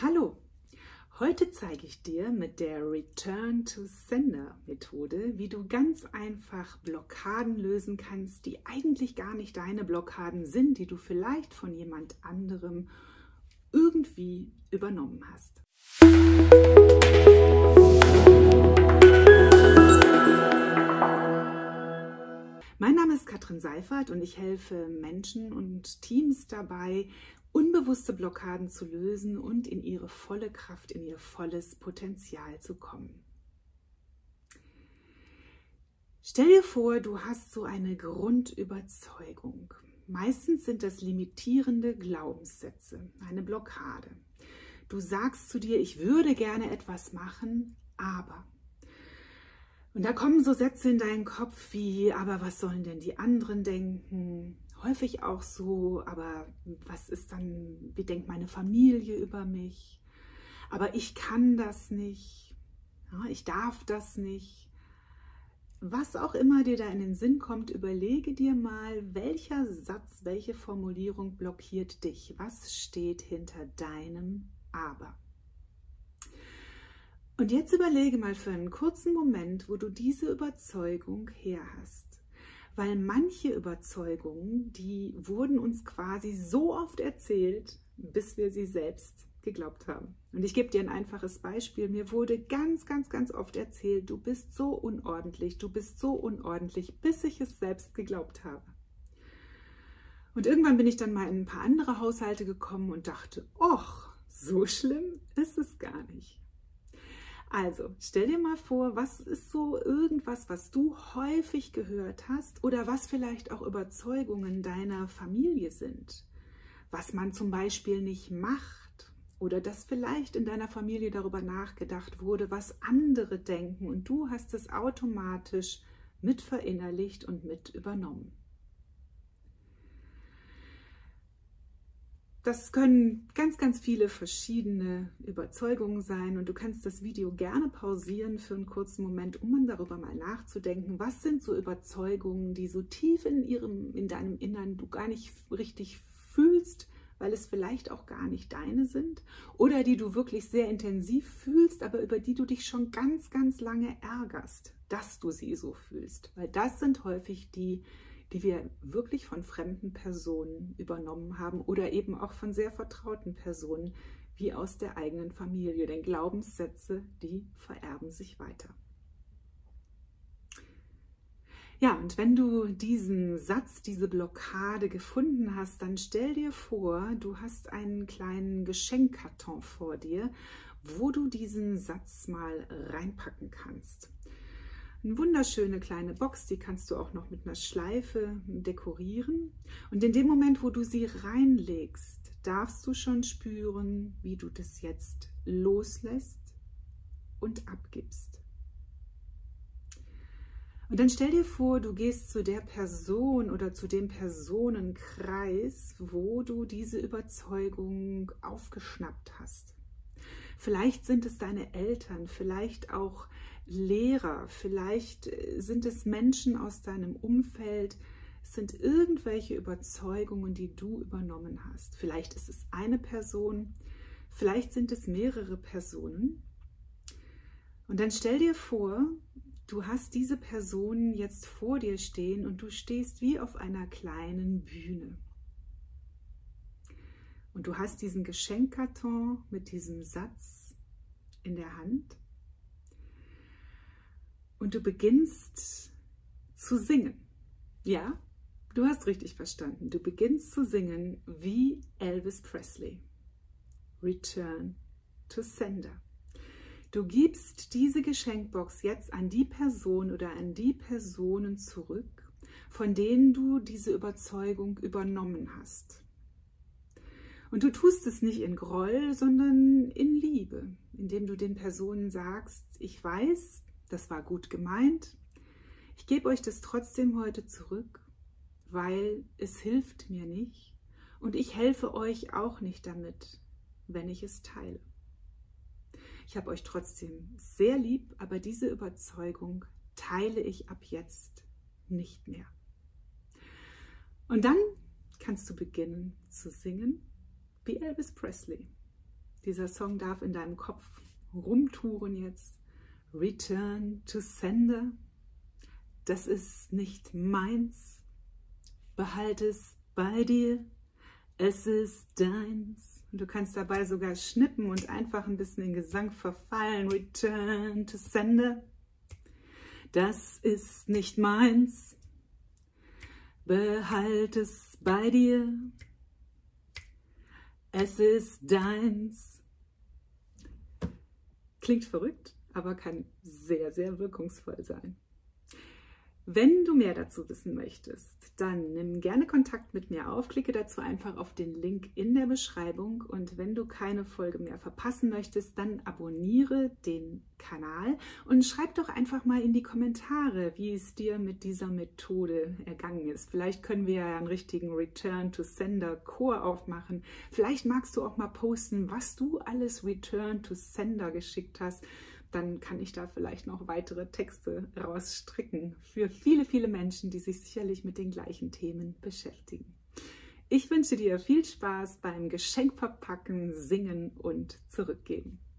Hallo, heute zeige ich dir mit der Return to Sender Methode, wie du ganz einfach Blockaden lösen kannst, die eigentlich gar nicht deine Blockaden sind, die du vielleicht von jemand anderem irgendwie übernommen hast. Mein Name ist Katrin Seifert und ich helfe Menschen und Teams dabei, unbewusste Blockaden zu lösen und in ihre volle Kraft, in ihr volles Potenzial zu kommen. Stell dir vor, du hast so eine Grundüberzeugung. Meistens sind das limitierende Glaubenssätze, eine Blockade. Du sagst zu dir, ich würde gerne etwas machen, aber. Und da kommen so Sätze in deinen Kopf wie, aber was sollen denn die anderen denken? Häufig auch so, aber was ist dann, wie denkt meine Familie über mich? Aber ich kann das nicht, ja, ich darf das nicht. Was auch immer dir da in den Sinn kommt, überlege dir mal, welcher Satz, welche Formulierung blockiert dich? Was steht hinter deinem Aber? Und jetzt überlege mal für einen kurzen Moment, wo du diese Überzeugung her hast. Weil manche Überzeugungen, die wurden uns quasi so oft erzählt, bis wir sie selbst geglaubt haben. Und ich gebe dir ein einfaches Beispiel. Mir wurde ganz oft erzählt, du bist so unordentlich, bis ich es selbst geglaubt habe. Und irgendwann bin ich dann mal in ein paar andere Haushalte gekommen und dachte, och, so schlimm ist es gar nicht. Also, stell dir mal vor, was ist so irgendwas, was du häufig gehört hast oder was vielleicht auch Überzeugungen deiner Familie sind, was man zum Beispiel nicht macht oder dass vielleicht in deiner Familie darüber nachgedacht wurde, was andere denken und du hast es automatisch mit verinnerlicht und mit übernommen. Das können ganz viele verschiedene Überzeugungen sein und du kannst das Video gerne pausieren für einen kurzen Moment, um darüber mal nachzudenken. Was sind so Überzeugungen, die so tief in deinem Innern du gar nicht richtig fühlst, weil es vielleicht auch gar nicht deine sind oder die du wirklich sehr intensiv fühlst, aber über die du dich schon ganz lange ärgerst, dass du sie so fühlst. Weil das sind häufig die wir wirklich von fremden Personen übernommen haben oder eben auch von sehr vertrauten Personen, wie aus der eigenen Familie. Denn Glaubenssätze, die vererben sich weiter. Ja, und wenn du diesen Satz, diese Blockade gefunden hast, dann stell dir vor, du hast einen kleinen Geschenkkarton vor dir, wo du diesen Satz mal reinpacken kannst. Eine wunderschöne kleine Box, die kannst du auch noch mit einer Schleife dekorieren. Und in dem Moment, wo du sie reinlegst, darfst du schon spüren, wie du das jetzt loslässt und abgibst. Und dann stell dir vor, du gehst zu der Person oder zu dem Personenkreis, wo du diese Überzeugung aufgeschnappt hast. Vielleicht sind es deine Eltern, vielleicht auch Lehrer, vielleicht sind es Menschen aus deinem Umfeld, es sind irgendwelche Überzeugungen, die du übernommen hast. Vielleicht ist es eine Person, vielleicht sind es mehrere Personen. Und dann stell dir vor, du hast diese Personen jetzt vor dir stehen und du stehst wie auf einer kleinen Bühne. Und du hast diesen Geschenkkarton mit diesem Satz in der Hand. Und du beginnst zu singen. Ja, du hast richtig verstanden. Du beginnst zu singen wie Elvis Presley. Return to Sender. Du gibst diese Geschenkbox jetzt an die Person oder an die Personen zurück, von denen du diese Überzeugung übernommen hast. Und du tust es nicht in Groll, sondern in Liebe, indem du den Personen sagst, ich weiß, das war gut gemeint. Ich gebe euch das trotzdem heute zurück, weil es hilft mir nicht und ich helfe euch auch nicht damit, wenn ich es teile. Ich habe euch trotzdem sehr lieb, aber diese Überzeugung teile ich ab jetzt nicht mehr. Und dann kannst du beginnen zu singen wie Elvis Presley. Dieser Song darf in deinem Kopf rumtouren jetzt. Return to Sender. Das ist nicht meins. Behalte es bei dir. Es ist deins. Und du kannst dabei sogar schnippen und einfach ein bisschen in Gesang verfallen. Return to Sender. Das ist nicht meins. Behalte es bei dir. Es ist deins. Klingt verrückt, aber kann sehr, sehr wirkungsvoll sein. Wenn du mehr dazu wissen möchtest, dann nimm gerne Kontakt mit mir auf, klicke dazu einfach auf den Link in der Beschreibung und wenn du keine Folge mehr verpassen möchtest, dann abonniere den Kanal und schreib doch einfach mal in die Kommentare, wie es dir mit dieser Methode ergangen ist. Vielleicht können wir ja einen richtigen Return to Sender Chor aufmachen. Vielleicht magst du auch mal posten, was du alles Return to Sender geschickt hast. Dann kann ich da vielleicht noch weitere Texte rausstricken für viele, viele Menschen, die sich sicherlich mit den gleichen Themen beschäftigen. Ich wünsche dir viel Spaß beim Geschenk verpacken, singen und zurückgeben.